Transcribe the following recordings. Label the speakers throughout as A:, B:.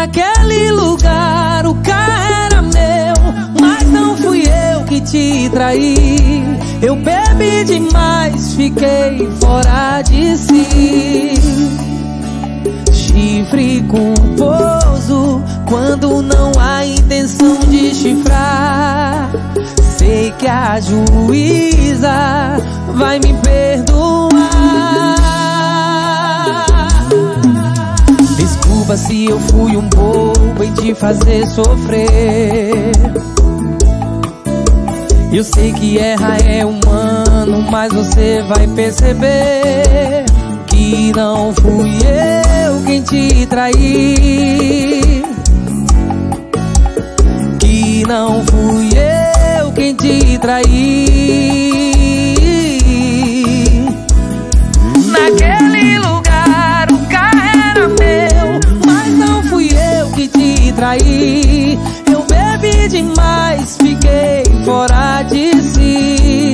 A: Naquele lugar o carro era meu, mas não fui eu que te traí. Eu bebi demais, fiquei fora de si. Chifre culposo quando não há intenção de chifrar. Sei que a juíza vai me perdoar. Desculpa se eu fui um bobo em te fazer sofrer. Eu sei que errar é humano, mas você vai perceber que não fui eu quem te traí. Que não fui eu quem te traí. Naquele lugar o carro era meu, mas não fui eu que te traí. Eu bebi demais, fiquei fora de si.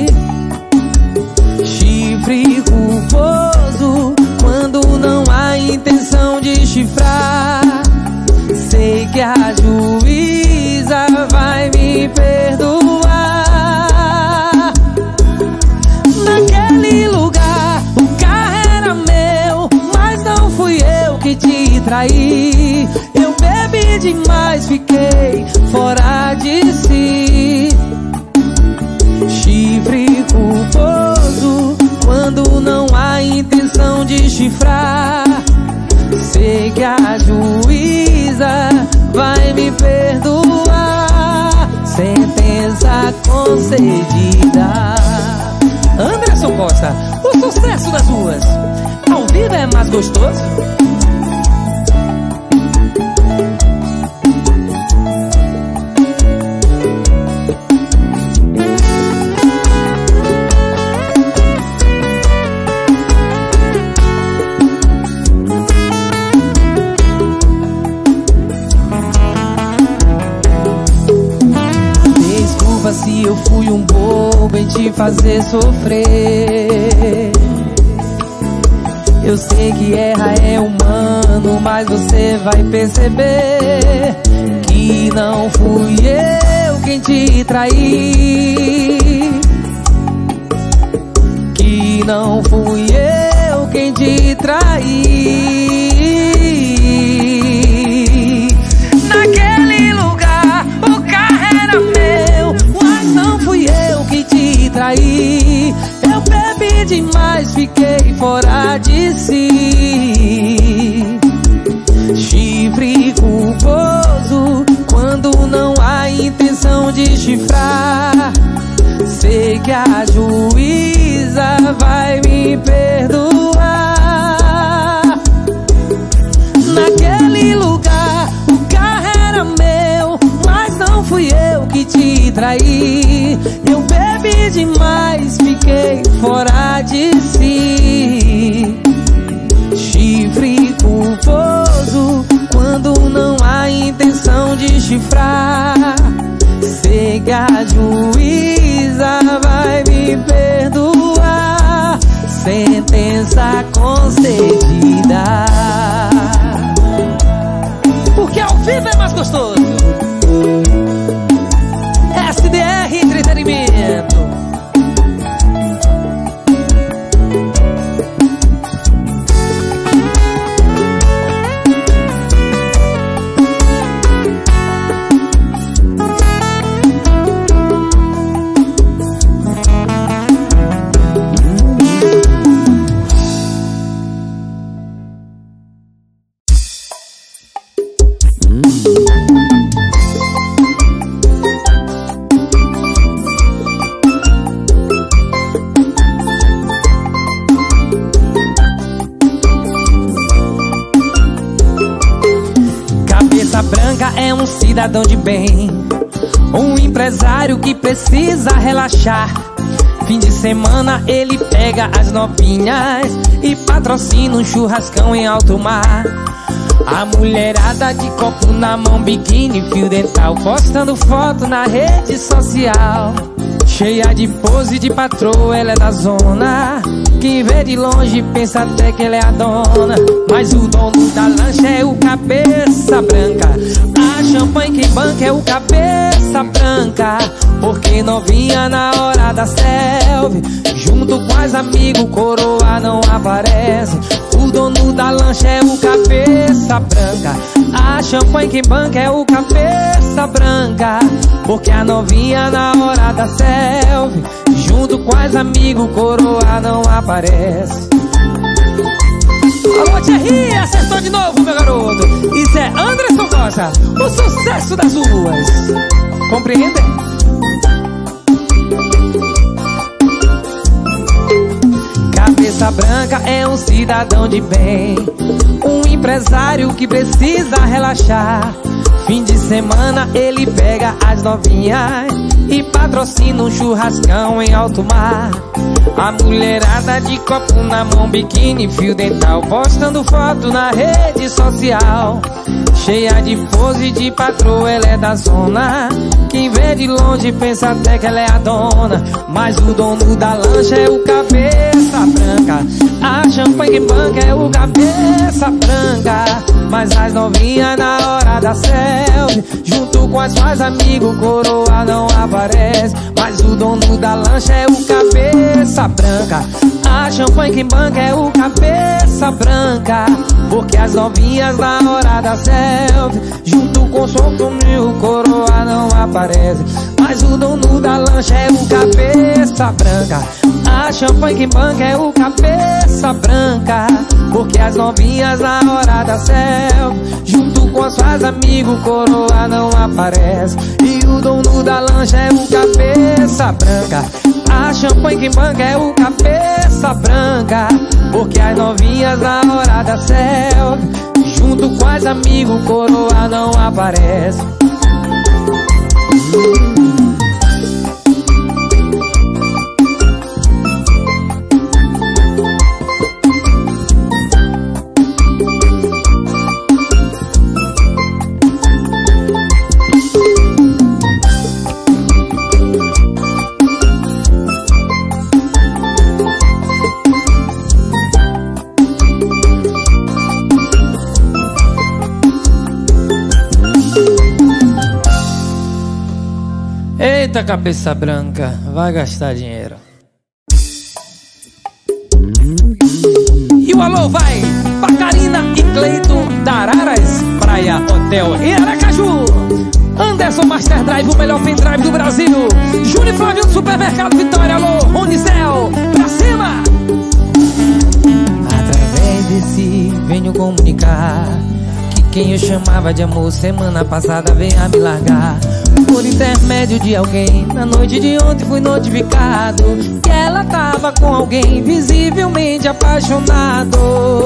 A: Chifre culposo quando não há intenção de chifrar. Sei que a juíza vai me perdoar. Naquele lugar o carro era meu, mas não fui eu que te traí. Eu bebi demais, fiquei fora de si. Chifre culposo quando não há intenção de chifrar. Sei que a juíza vai me perdoar. Sentença concedida. Anderson Costa, o sucesso das ruas. Ao vivo é mais gostoso. Se eu fui um bobo em te fazer sofrer. Eu sei que errar é humano, mas você vai perceber que não fui eu quem te traí. Que não fui eu quem te traí. Naquele lugar o carro era meu, não fui eu que te traí. Eu bebi demais, fiquei fora de si. Chifre culposo quando não há intenção de chifrar. Sei que a juíza vai me perdoar. Naquele lugar o carro era meu, mas não fui eu que te traí. Eu bebi demais, fiquei fora de si. Chifre culposo quando não há intenção de chifrar. Sei que a juíza vai me perdoar. Sentença concedida. Porque ao vivo é mais gostoso. SDR Entretenimento. É um cidadão de bem, um empresário que precisa relaxar. Fim de semana ele pega as novinhas e patrocina um churrascão em alto mar. A mulherada de copo na mão, biquíni, fio dental, postando foto na rede social. cheia de pose de patroa, ela é da zona. Quem vê de longe pensa até que ela é a dona, mas o dono da lancha é o cabeça branca. A champanhe que banca é o cabeça branca, porque novinha na hora da selfie, junto com as amigos, coroa não aparece. O dono da lancha é o cabeça branca. A champanhe que banca é o cabeça branca, porque a novinha na hora da selfie, junto com as amigos, coroa não aparece. Alô, Thierry, acertou de novo, meu garoto. Isso é Anderson Costa, o sucesso das ruas. Compreende? Cabeça branca é um cidadão de bem, um empresário que precisa relaxar. Fim de semana ele pega as novinhas e patrocina um churrascão em alto mar. A mulherada de copo na mão, biquíni, fio dental, postando foto na rede social. Cheia de pose de patroa, ela é da zona. Quem vê de longe pensa até que ela é a dona, mas o dono da lancha é o cabeça branca. A champanhe que banca é o cabeça branca, mas as novinhas na hora da selfie, junto com as suas amigos, coroa não aparece. Mas o dono da lancha é o cabeça branca. A champanhe que banca é o cabeça branca, porque as novinhas na hora da selfie, junto com o som mil, coroa não aparece. Mas o dono da lancha é o cabeça branca. A champanhe que banca é o cabeça branca, porque as novinhas na hora da selfie, junto com as suas amigos, coroa não aparece. E o dono da lancha é o cabeça branca. A champanhe que banca é o cabeça branca, porque as novinhas na hora da selfie, junto com as amigos, coroa não aparece. Eita, cabeça branca, vai gastar dinheiro. E o alô vai pra Karina e Cleiton da Araras Praia Hotel em Aracaju. Anderson Master Drive, o melhor pendrive do Brasil. Júnior Flávio do Supermercado Vitória. Alô, Unicel, pra cima. Através desse venho comunicar que quem eu chamava de amor semana passada vem a me largar. Por intermédio de alguém, na noite de ontem fui notificado que ela tava com alguém visivelmente apaixonado.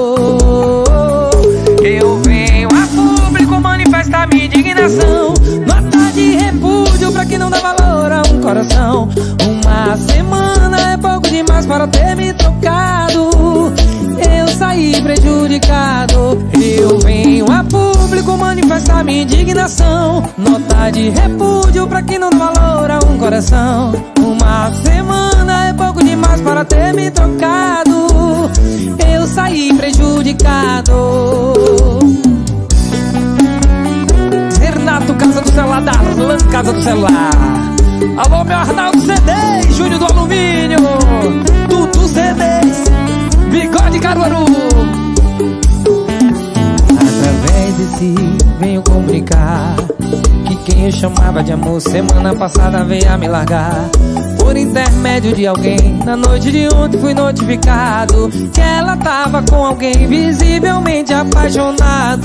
A: Eu venho a público manifestar minha indignação, nota de repúdio pra quem não dá valor a um coração. Uma semana é pouco demais para ter me trocado, eu saí prejudicado. Eu venho a público manifestar minha indignação, nota de repúdio pra quem não dá valor a um coração. Uma semana é pouco demais para ter me trocado, eu saí prejudicado. Renato, Casa do Celular, Darlan, Casa do Celular. Alô, meu Arnaldo CD, Júnior do Alumínio, Tudo CDs, Bigode Caruaru. Através desse venho comunicar que quem eu chamava de amor semana passada veio a me largar. Por intermédio de alguém, na noite de ontem fui notificado que ela tava com alguém visivelmente apaixonado.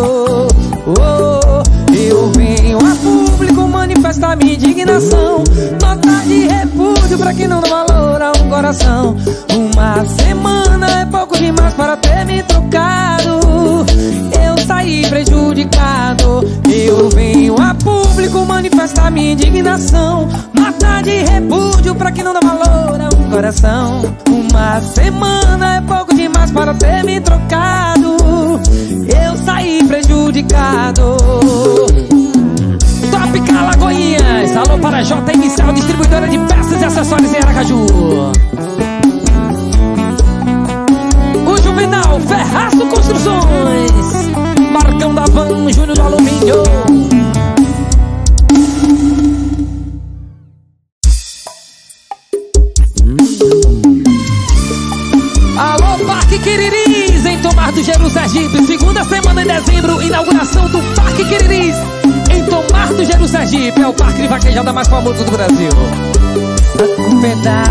A: Eu venho a público manifestar minha indignação, nota de repúdio pra quem não dá valor a um coração. Uma semana é pouco demais para ter me trocado, eu saí prejudicado. Eu venho a público manifestar minha indignação, nota de repúdio pra quem não dá valor a um coração. Uma semana é pouco demais para ter me trocado, eu saí prejudicado. Top Calagoinhas, Alô para a J Inicial, distribuidora de peças e acessórios em Aracaju. O Juvenal Ferraço Construções, Marcão da Van, Júnior do Alumínio. Alô Parque Quiriris, em Tomar do Geru, Sergipe. Segunda semana de dezembro, inauguração do Parque Quiriris em Tomar do Geru, Sergipe. É o parque de vaquejada mais famoso do Brasil. A culpa é da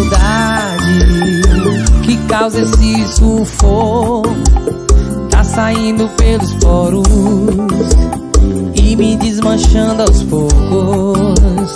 A: saudade que causa esse sufoco. Tá saindo pelos poros e me desmanchando aos poucos.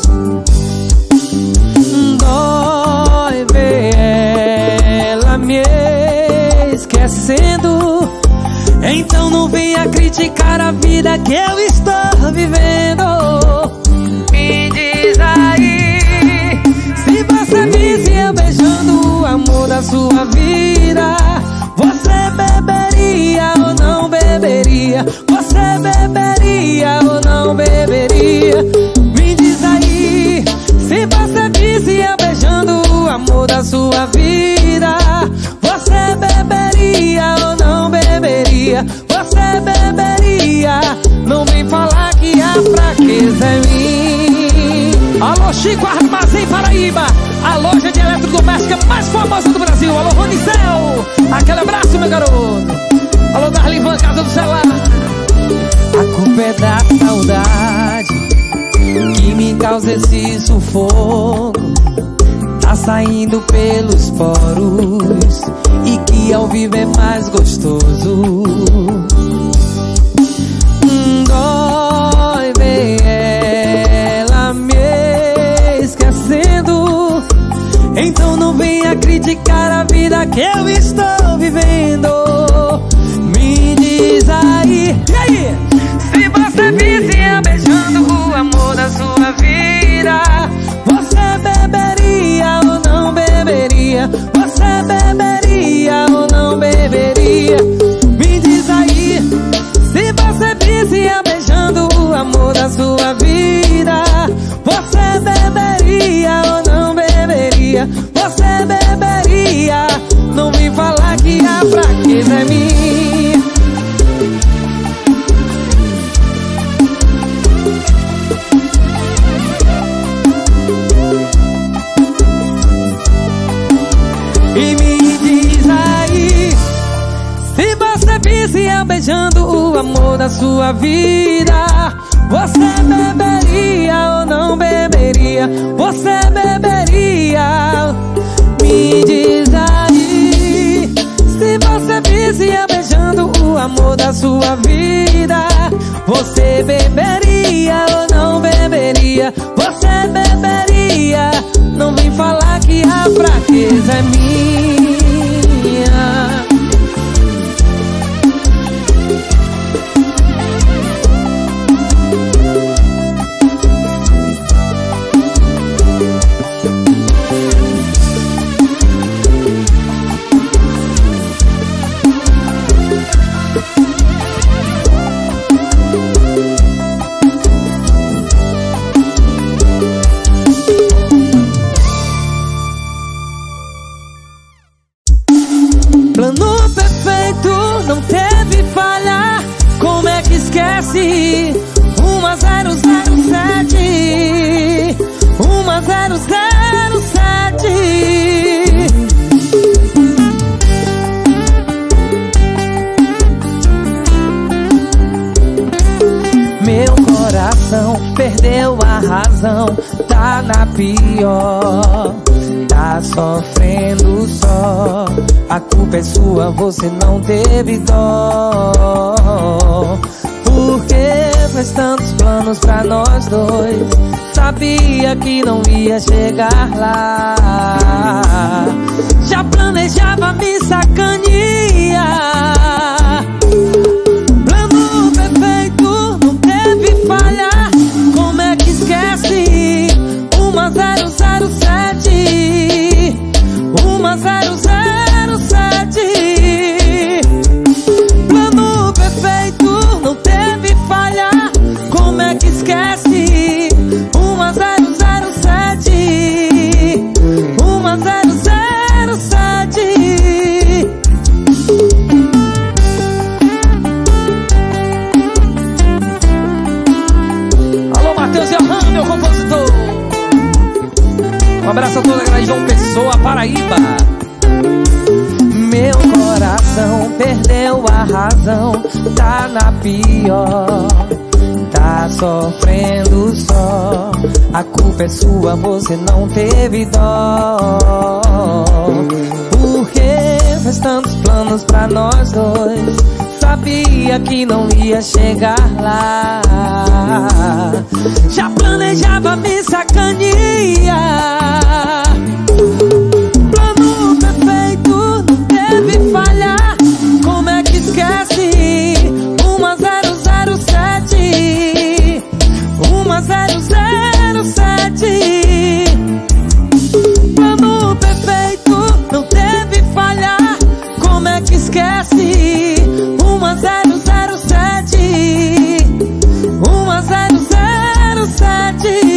A: Dói ver ela me esquecendo. Então não venha criticar a vida que eu estou vivendo. Me diz aí, se você visse eu beijando o amor da sua vida, você beberia ou não beberia? Você beberia ou não beberia? Me diz aí, se você visse eu beijando o amor da sua vida, você beberia ou não beberia? Você beberia? Não vem falar que a fraqueza é minha. Alô Chico Armazém Paraíba, a loja de eletrodoméstica mais famosa do Brasil. Alô Ronicel, aquele abraço meu garoto. Alô Darlivan, Casa do Celular. A culpa é da saudade que me causa esse sufoco. Tá saindo pelos poros e que ao vivo é mais gostoso. Dói ver ela me esquecendo. Então não venha criticar a vida que eu estou vivendo. Me diz aí, e aí? Se você visse eu beijando o amor da sua vida, você beberia ou não beberia? Você beberia ou não beberia? Me diz aí, se você visse eu beijando o amor da sua vida, você beberia ou não beberia? Você beberia? Não me falar que a fraqueza é minha. E me diz aí, se você visse eu beijando o amor da sua vida, você beberia ou não beberia? Você beberia? Me diz aí, se você visse eu beijando o amor da sua vida, você beberia ou não beberia? Você beberia? Não vem falar que a fraqueza é minha. Plano perfeito, não teve falha. Como é que esquece? 1007 1007. Meu coração perdeu a razão, tá na pior, tá sofrendo só. A culpa é sua, você não teve dó. Porque fez tantos planos pra nós dois, sabia que não ia chegar lá. Já planejava me sacanear. Plano perfeito, não teve falha. Como é que esquece? 1007 1007. Plano perfeito, não teve falha. Como é que esquece? 1007 perdeu a razão, tá na pior, tá sofrendo só. A culpa é sua, você não teve dó. Porque fez tantos planos pra nós dois, sabia que não ia chegar lá. Já planejava me sacanear. Plano perfeito, não teve falhar. Como é que esquece? 1007 1007. Plano perfeito, não teve falhar. Como é que esquece? 1007 1007.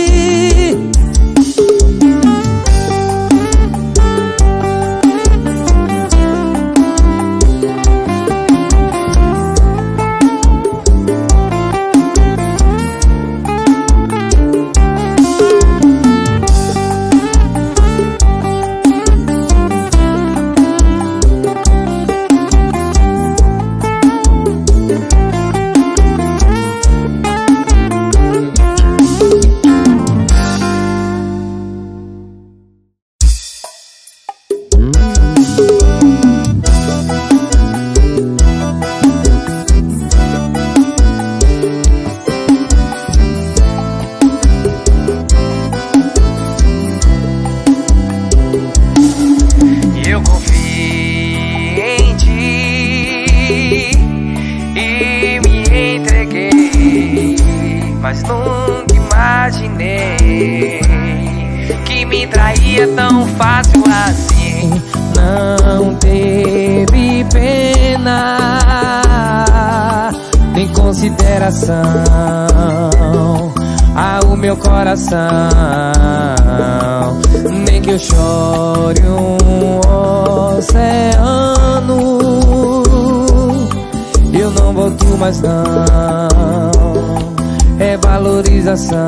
B: Mas nunca imaginei que me traía tão fácil assim.
A: Não teve pena nem consideração ao meu coração. Nem que eu chore oceano, eu não volto mais não. É valorização.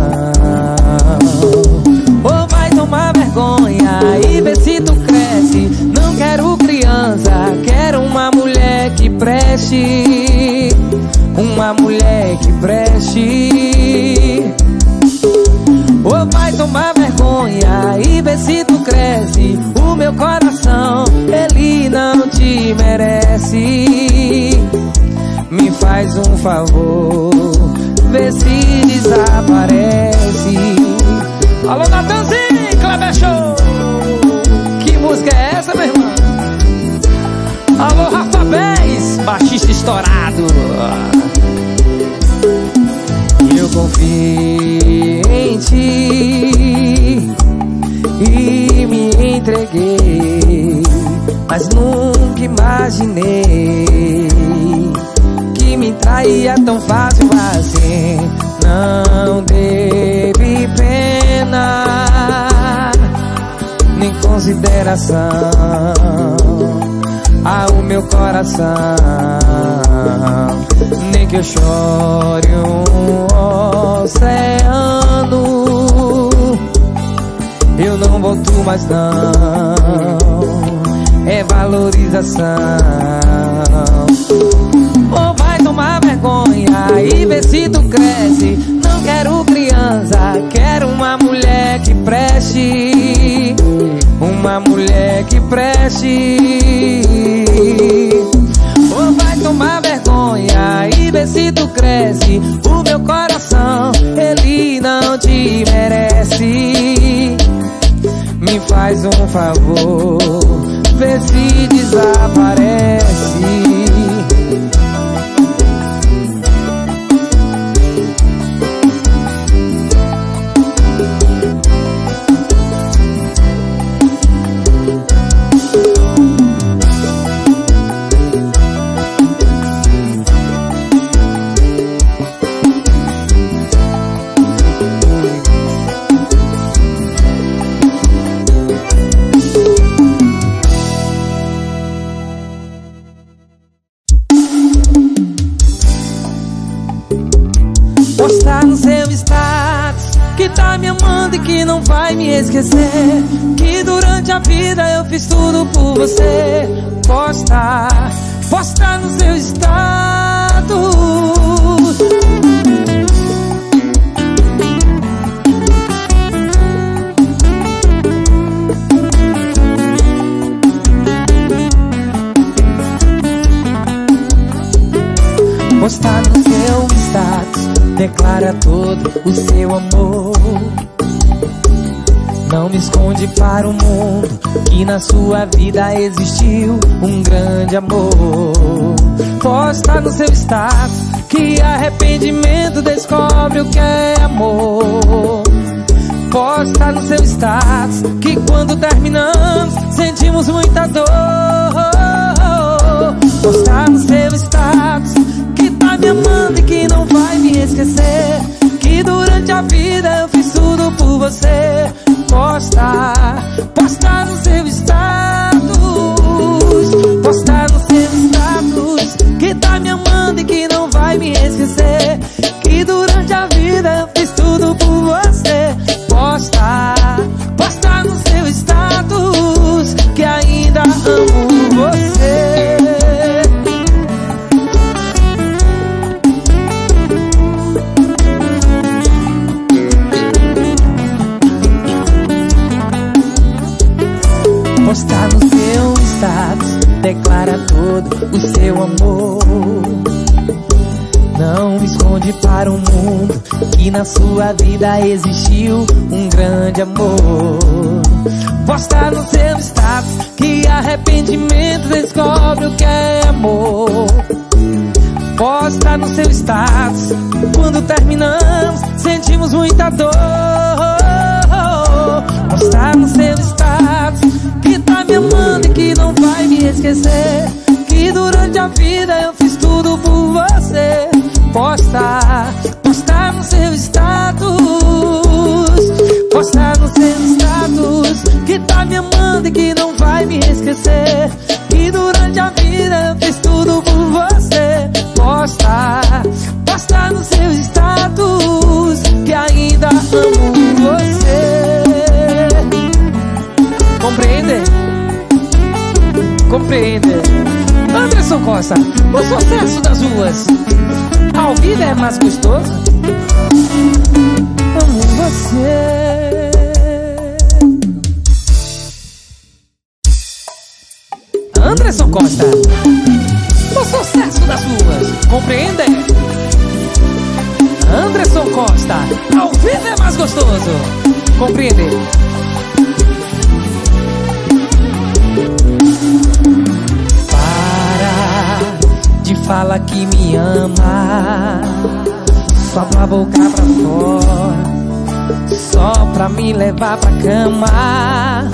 A: Ou vai tomar vergonha e ver se tu cresce. Não quero criança, quero uma mulher que preste. Uma mulher que preste. Ou vai tomar vergonha e ver se tu cresce. O meu coração, ele não te merece. Me faz um favor, vê se desaparece. Alô, Natanzinho, Kleber Show. Que música é essa, meu irmão? Alô, Rafa Bez, baixista estourado. Eu confio em ti e me entreguei, mas nunca imaginei que me traía tão fácil assim. Não teve pena nem consideração ao meu coração. Nem que eu chore oceano, eu não volto mais não. É valorização. Ou vai tomar vergonha e ver se tu cresce. Não quero criança, quero uma mulher que preste. Uma mulher que preste. Ou vai tomar vergonha e ver se tu cresce. O meu coração, ele não te merece. Me faz um favor, vê se desaparece. Postar no seu status que tá me amando e que não vai me esquecer, que durante a vida eu fiz tudo por você. Postar postar no seu status. Postar no seu status, declara todo o seu amor. Não me esconde para o mundo que na sua vida existiu um grande amor. Posta no seu status que arrependimento descobre o que é amor. Posta no seu status que quando terminamos sentimos muita dor. Posta no seu status que tá me amando e que não vai me esquecer, que durante a vida eu fiz tudo por você. Posta no seu status, posta no seu status que tá me amando e que não vai me esquecer, que durante a vida eu fiz tudo por você. Posta no seu status que ainda amo você. Posta no seu status, declara todo o seu amor. Não esconde para o mundo que na sua vida existiu um grande amor. Posta no seu status que arrependimento descobre o que é amor. Posta no seu status quando terminamos sentimos muita dor. Posta no seu status que tá me amando e que não vai me esquecer, que durante a vida eu fiz tudo por você. Posta no seu status, posta no seu status que tá me amando e que não vai me esquecer, que durante a vida eu fiz tudo por você. Posta no seu status que ainda amo você. Compreende? Compreende? Anderson Costa, o sucesso das ruas. Ao vivo é mais gostoso. Amo você. Anderson Costa, o sucesso das ruas. Compreende? Anderson Costa, ao vivo é mais gostoso. Compreende? Fala que me ama, só pra boca pra fora, só pra me levar pra cama.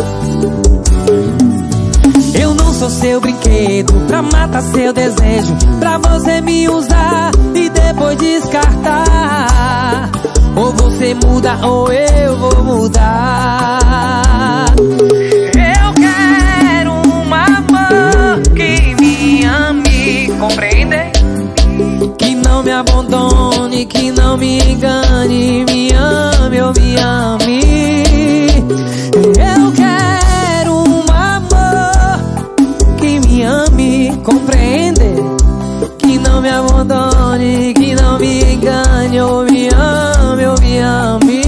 A: Eu não sou seu brinquedo pra matar seu desejo, pra você me usar e depois descartar. Ou você muda ou eu vou mudar. Eu quero um amor que me ame, compreende? Que não me abandone, que não me engane, me ame ou me ame. Eu quero um amor que me ame, compreende? Que não me abandone, que não me engane, ou me ame ou me ame.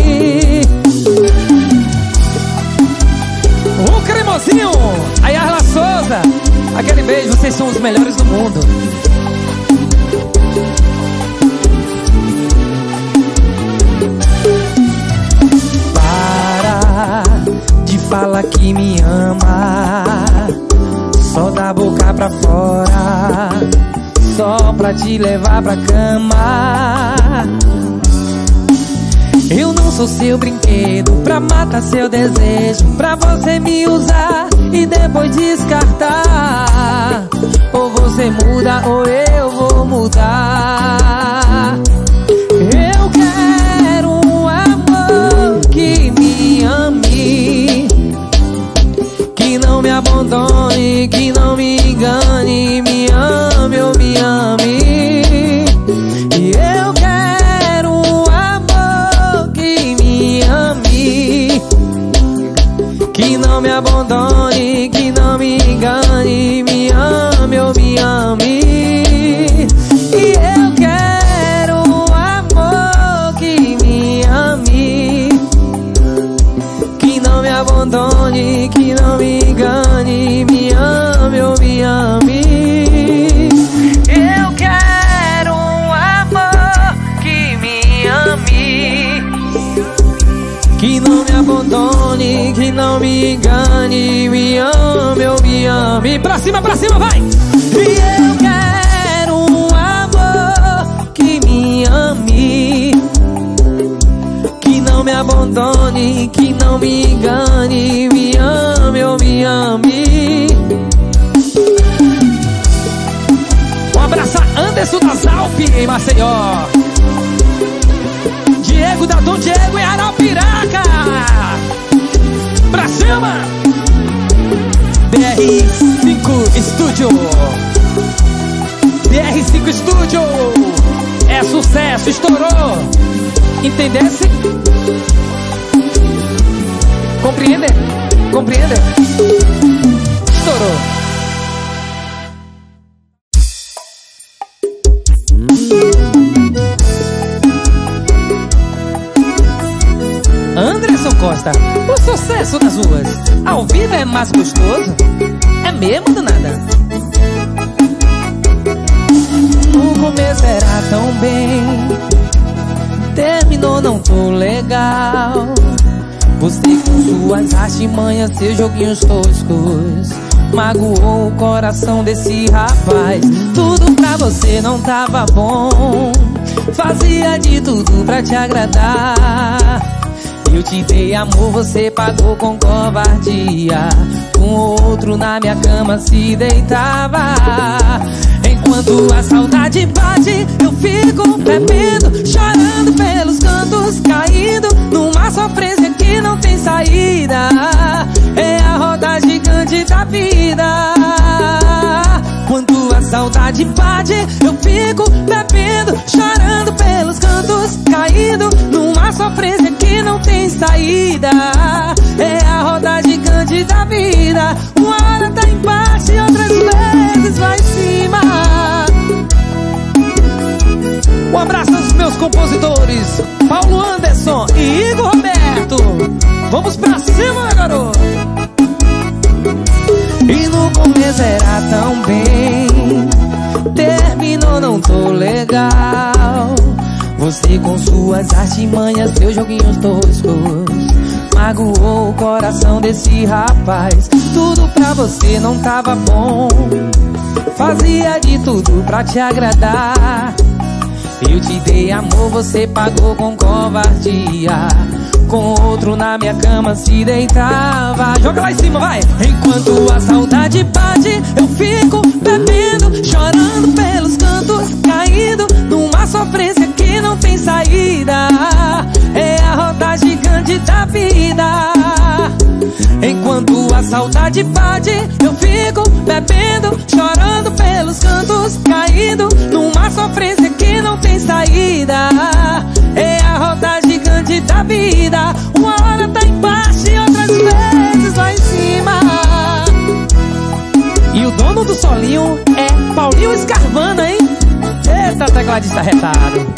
A: O cremosinho, a Yarla Souza, aquele beijo, vocês são os melhores do mundo. Para de falar que me ama, só da boca pra fora, só pra te levar pra cama. Eu não sou seu brinquedo pra matar seu desejo, pra você me usar e depois descartar. Ou você muda ou eu vou mudar. Eu quero um amor que me ame, que não me abandone, que não me engane, me ame ou me ame. E eu quero um amor que me ame, que não me abandone, que não me engane, me ame ou me me engane, me ame ou me ame. Pra cima, vai! E eu quero um amor que me ame, que não me abandone, que não me engane, me ame ou me ame. Um abraço a Anderson das Alpes em Maceió, Diego da Dom Diego em Arapiraca. Pra cima! BR5 Studio, BR5 Studio é sucesso, estourou. Entendesse? Compreende? Compreende? Estourou. Anderson Costa, o sucesso das ruas. Ao vivo é mais gostoso? É mesmo do nada? No começo era tão bem, terminou não tô legal. Você com suas artimanhas, seus joguinhos toscos, magoou o coração desse rapaz. Tudo pra você não tava bom, fazia de tudo pra te agradar. Eu te dei amor, você pagou com covardia. Com outro na minha cama se deitava. Enquanto a saudade bate, eu fico bebendo, chorando pelos cantos, caindo numa sofrência que não tem saída. É a roda gigante da vida. Quando a saudade bate, eu fico bebendo, chorando pelos cantos, caindo numa sofrência que não tem saída. É a roda gigante da vida. Uma hora tá embaixo e outras vezes lá em cima. Um abraço aos meus compositores Paulo Anderson e Igor Roberto. Vamos pra cima, garoto! E no começo era tão bem, terminou não tô legal. Você com suas artimanhas, seus joguinhos toscos, magoou o coração desse rapaz. Tudo pra você não tava bom, fazia de tudo pra te agradar. Eu te dei amor, você pagou com covardia. Com outro na minha cama se deitava. Joga lá em cima, vai! Enquanto a saudade bate, eu fico bebendo, chorando pelos cantos, caindo numa sofrência que não tem saída. É a roda gigante da vida. Enquanto a saudade bate, eu fico bebendo, chorando pelos cantos, caindo numa sofrência que não tem saída. É a roda gigante da vida. Uma hora tá embaixo e outras vezes lá em cima. E o dono do solinho é Paulinho Escarvana, hein? Eita, tecladista retado.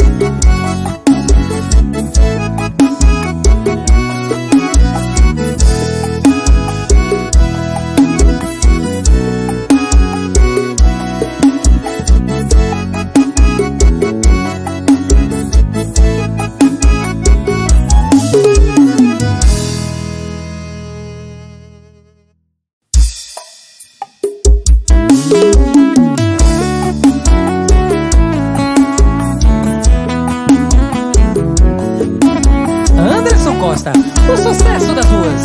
A: Anderson Costa, o sucesso das ruas.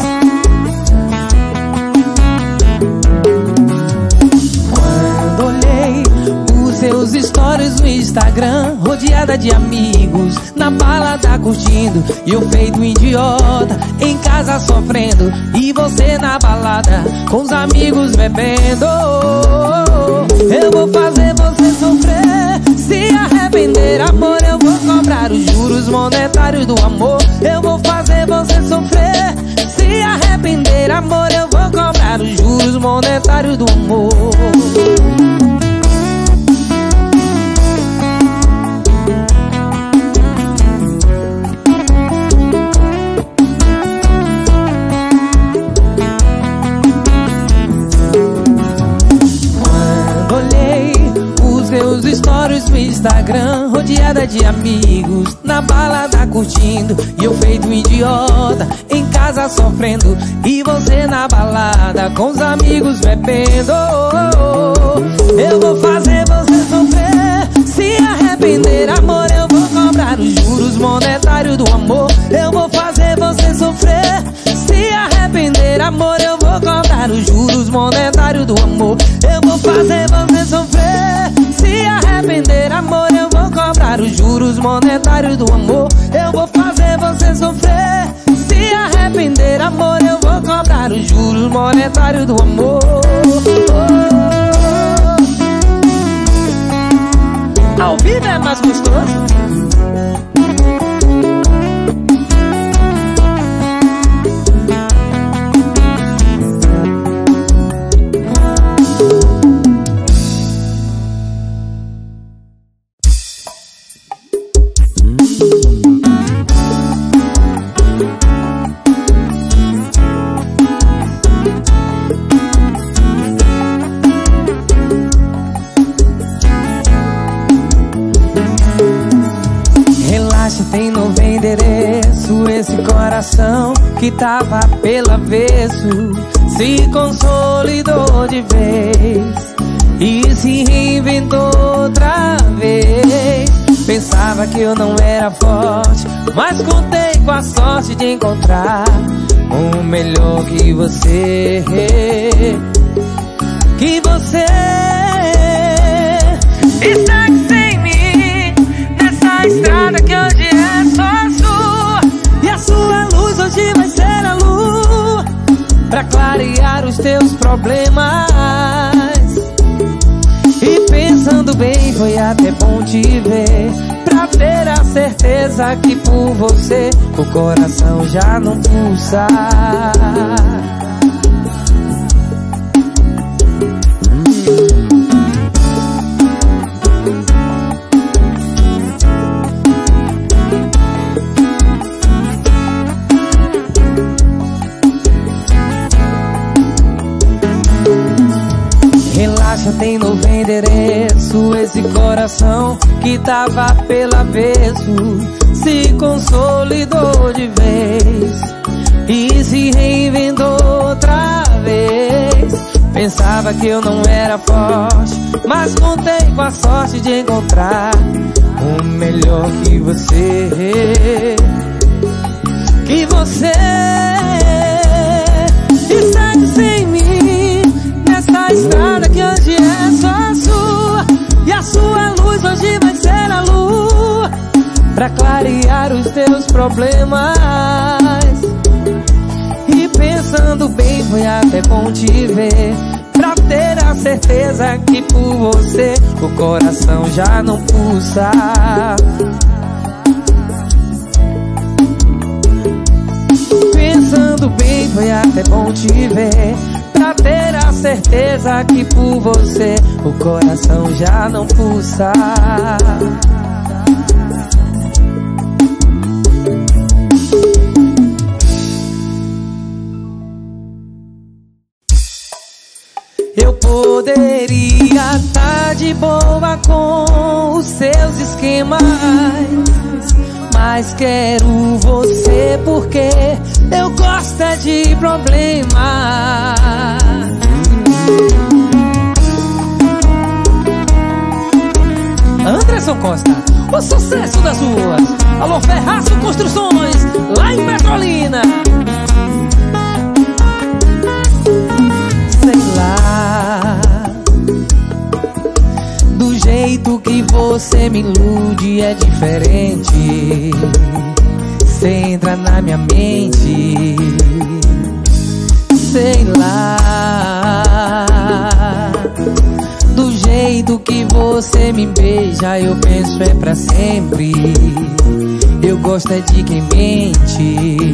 A: Quando olhei os seus stories no Instagram, rodeada de amigos, na balada curtindo, e eu feito idiota, em casa sofrendo, e você na balada, com os amigos bebendo. Eu vou fazer você sofrer, se arrepender, amor, eu vou cobrar os juros monetários do amor. Eu vou fazer você sofrer, se arrepender, amor, eu vou cobrar os juros monetários do amor. seus stories no Instagram, rodeada de amigos, na balada curtindo, e eu feito um idiota, em casa sofrendo, e você na balada com os amigos bebendo. Eu vou fazer você sofrer, se arrepender, amor, eu vou cobrar os juros monetários do amor. Eu vou fazer você sofrer, se arrepender, amor, eu vou cobrar os juros monetários do amor. Eu vou fazer você sofrer, se arrepender, amor, eu vou cobrar os juros monetários do amor. Eu vou fazer você sofrer, se arrepender, amor, eu vou cobrar os juros monetários do amor. Ao vivo é mais gostoso. Tem no meu endereço esse coração que tava pelo avesso, se consolidou de vez e se reinventou outra vez. Pensava que eu não era forte, mas contei com a sorte de encontrar o melhor que você. Que você está sem mim nessa estrada que hoje é só sua, e a sua luz hoje vai ser a luz pra clarear os teus problemas. E pensando bem, foi até bom te ver, pra ter a certeza que por você o coração já não pulsa. Relaxa, tem novo endereço esse coração que tava pelo avesso, se consolidou de vez e se reinventou outra vez. Pensava que eu não era forte, mas contei com a sorte de encontrar o melhor que você. Que você está sem mim nessa estrada que hoje é só sua, e a sua luz hoje vai ser a luz pra clarear os teus problemas. E pensando bem, foi até bom te ver, pra ter a certeza que por você o coração já não pulsa. Pensando bem, foi até bom te ver, pra ter a certeza que por você o coração já não pulsa. Eu poderia estar de boa com os seus esquemas, mas quero você porque eu gosto é de problema. Anderson Costa, o sucesso das ruas. Alô, Ferraço Construções, lá em Petrolina. Sei lá, do jeito que você me ilude é diferente. Cê entra na minha mente, sei lá, do jeito que você me beija eu penso é pra sempre. Eu gosto é de quem mente.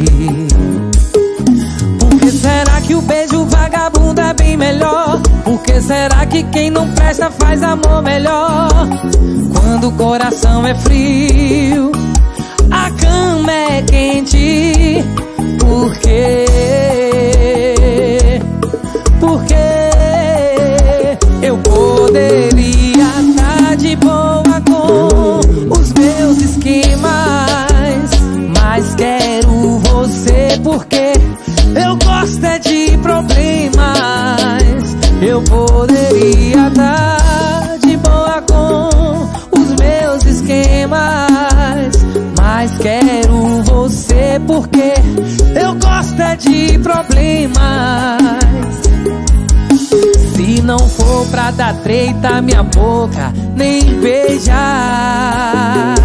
A: Por que será que o beijo vagabundo é bem melhor? Por que será que quem não presta faz amor melhor? Quando o coração é frio, a cama é quente. Por quê? Porque eu poderia estar de de problemas. Se não for pra dar treta, minha boca nem beijar.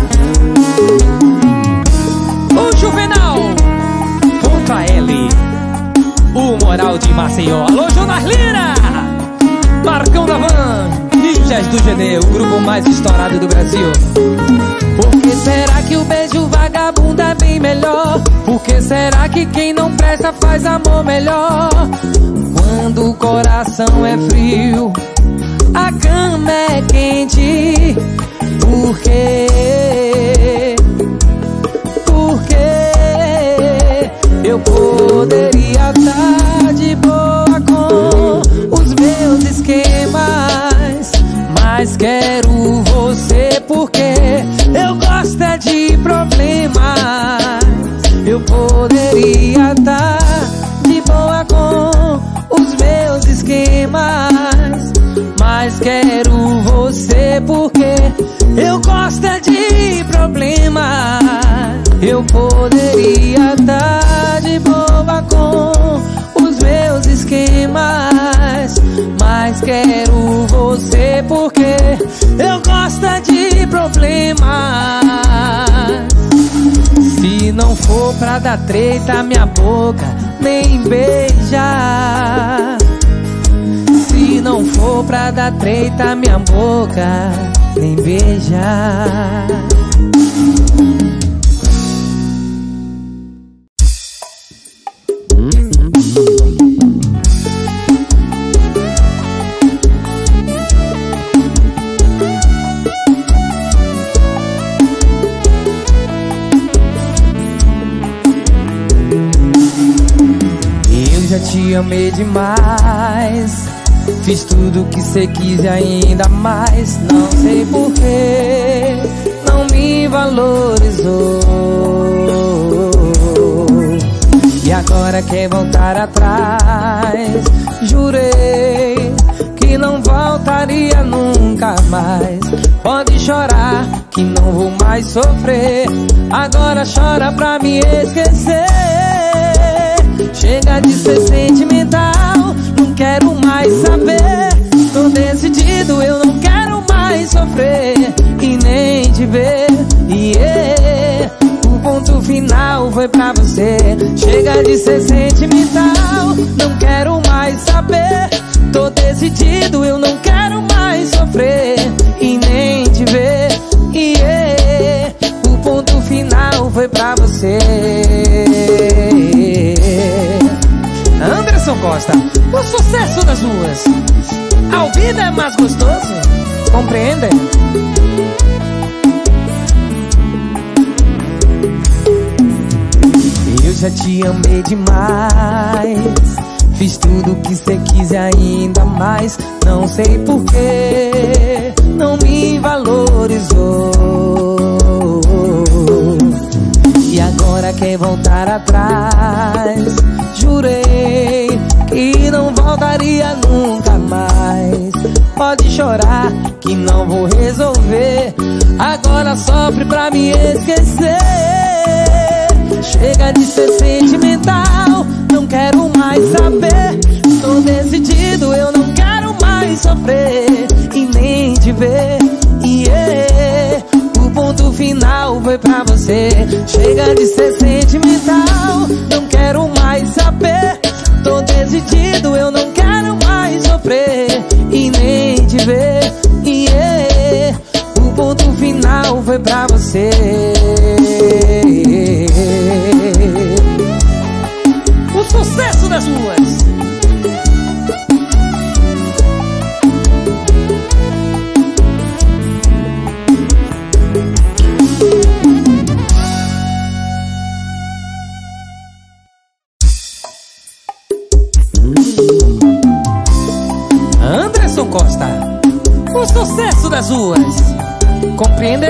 A: O Juvenal contra L, o Moral de Maceió. Alô, Jonas Lira, Marcão da Van, Ninjas do GD, o grupo mais estourado do Brasil. Por que será que o beijo vagabundo é bem melhor? Por que será que quem não presta faz amor melhor? Quando o coração é frio, a cama é quente. Por quê? Eu poderia estar de boa com os meus esquemas, mas quero você porque eu gosto é de problemas. Eu poderia estar de boa com os meus esquemas, mas quero você porque eu gosto é de problemas. Eu poderia estar de boa com os meus esquemas, mas quero você porque eu gosto é de problemas. Se não for pra dar treta, minha boca nem beija. Se não for pra dar treta, minha boca nem beija. Já te amei demais, fiz tudo que cê quis e ainda mais. Não sei porquê, não me valorizou. E agora quer voltar atrás. Jurei que não voltaria nunca mais. Pode chorar que não vou mais sofrer. Agora chora pra me esquecer. Chega de ser sentimental, não quero mais saber. Tô decidido, eu não quero mais sofrer e nem te ver. O ponto final foi pra você. Chega de ser sentimental, não quero mais saber. Tô decidido, eu não quero mais sofrer e nem te ver. O ponto final foi pra você. Anderson Costa, o sucesso das ruas. A vida é mais gostoso, compreende? Eu já te amei demais, fiz tudo que cê quis e ainda mais. Não sei porquê, não me valorizou. E agora quer voltar atrás. Jurei que não voltaria nunca mais. Pode chorar que não vou resolver. Agora sofre pra me esquecer. Chega de ser sentimental, não quero mais saber. Tô decidido, eu não quero mais sofrer e nem te ver. O ponto final foi pra você. Chega de ser sentimental, não quero mais saber. Tô decidido, eu não quero mais sofrer e nem te ver. O ponto final foi pra você. O sucesso das ruas. Anderson Costa, o sucesso das ruas, compreende?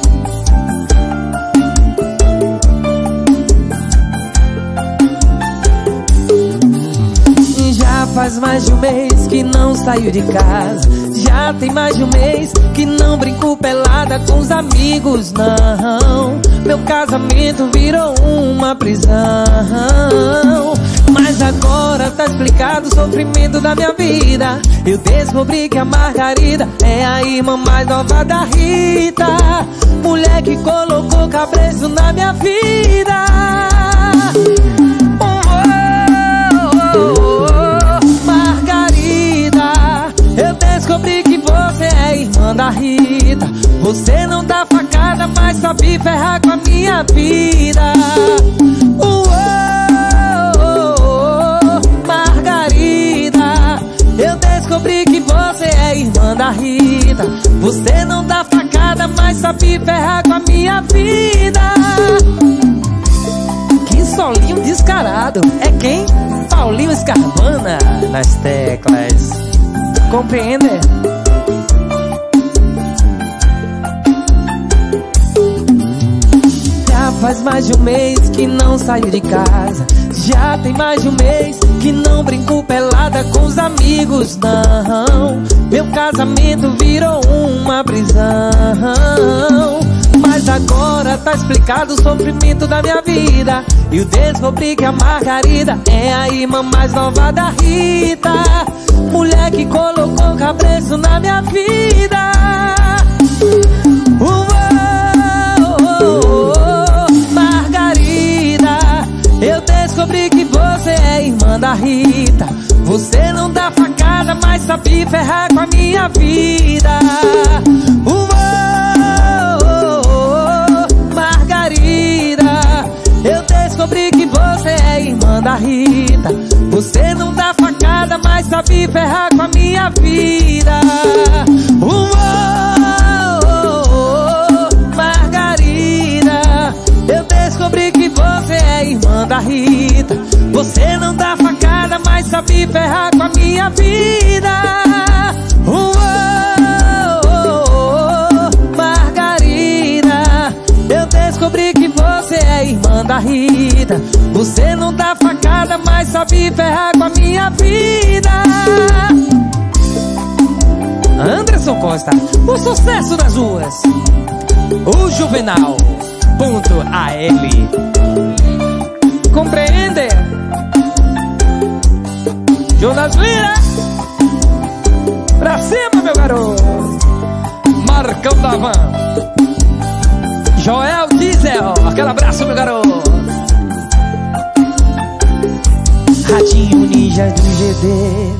A: Já faz mais de um mês que não saio de casa. Já tem mais de um mês que não brinco pelada com os amigos, não. Meu casamento virou uma prisão. Mas agora tá explicado o sofrimento da minha vida. Eu descobri que a Margarida é a irmã mais nova da Rita, mulher que colocou cabresto na minha vida. Margarida, eu descobri que você é irmã da Rita. Você não dá facada, mas sabe ferrar com a minha vida. Margarida, eu descobri que você é irmã da Rita. Você não dá facada, mas sabe ferrar com a minha vida. Que solinho descarado. É quem? Paulinho Escarbana nas teclas. Compreende? Já faz mais de um mês que não saio de casa. Já tem mais de um mês que não brinco pelada com os amigos, não. Meu casamento virou uma prisão. Mas agora tá explicado o sofrimento da minha vida. Eu descobri que a Margarida é a irmã mais nova da Rita, mulher que colocou cabresto na minha vida. Margarida, eu descobri que você é irmã da Rita. Você não dá facada, mas sabe ferrar com a minha vida. Margarida, eu descobri que você é irmã da Rita. Você não dá facada, mas sabe ferrar com a minha vida. Margarida, eu descobri que você é irmã da Rita. Você não dá facada, mas sabe ferrar com a minha vida. Margarida, eu descobri que você é irmã da Rita. Você não dá facada, mas sabe ferrar com a minha vida. Anderson Costa, o sucesso das ruas. O Juvenal.al. Compreende? Jonas Lira, pra cima, meu garoto. Marcão da Van, Joel Diesel, aquele abraço, meu garoto. Ratinho Ninja do GD.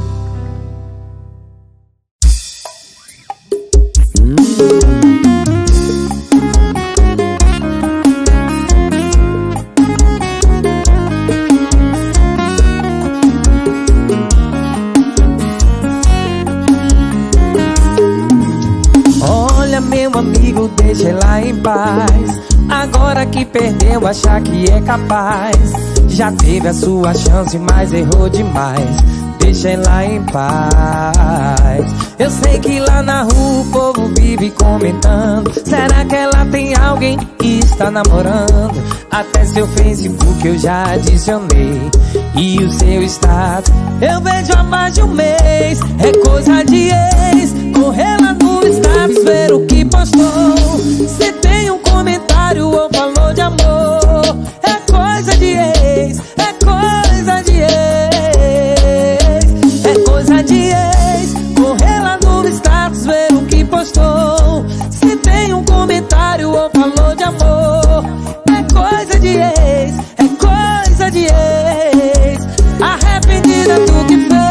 A: Meu amigo, deixa ela em paz. Agora que perdeu, achar que é capaz. Já teve a sua chance, mas errou demais. Deixa ela em paz. Eu sei que lá na rua o povo vive comentando. Será que ela tem alguém e está namorando? Até seu Facebook eu já adicionei. E o seu status eu vejo há mais de um mês. É coisa de ex. Correr lá no status, ver o que postou. Se tem um comentário ou falou de amor. É coisa de ex. É coisa de ex. É coisa de ex. Correr lá no status, ver o que postou. Se tem um comentário ou falou de amor. É coisa de ex. É coisa de ex. Arrependida do que fez.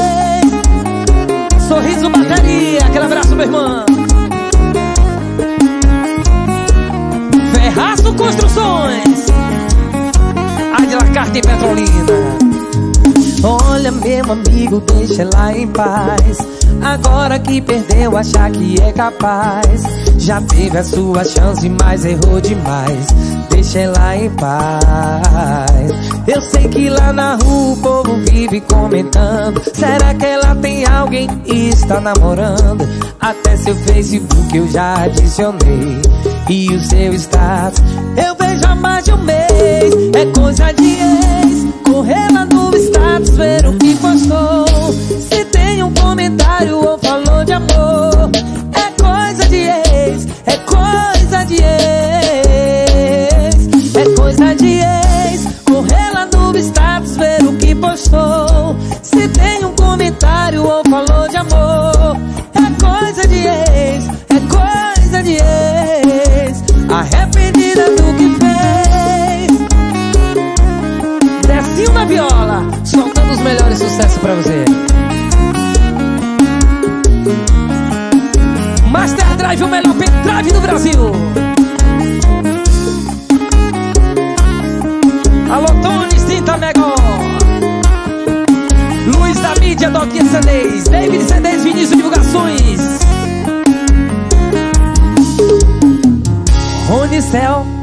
A: Sorriso Bateria, aquele abraço, meu irmão. Ferraço Construções, Adila Carta e Petrolina. Olha, meu amigo, deixa ela em paz. Agora que perdeu, achar que é capaz. Já teve a sua chance, mas errou demais. Deixa ela em paz. Eu sei que lá na rua o povo vive comentando. Será que ela tem alguém e está namorando? Até seu Facebook eu já adicionei. E o seu status eu vejo há mais de um mês. É coisa de ex. Correr lá no status, ver o que postou. Se tem um comentário ou falou de amor. É coisa de ex. É coisa de ex. É coisa de ex. Correr lá no status, ver o que soltando os melhores sucessos pra você. Master Drive, o melhor pendrive do Brasil. Alô, Tones, Tinta Mega. Luiz da mídia, Doquinha CDs, David CDs, Vinícius Divulgações, Rony Cell.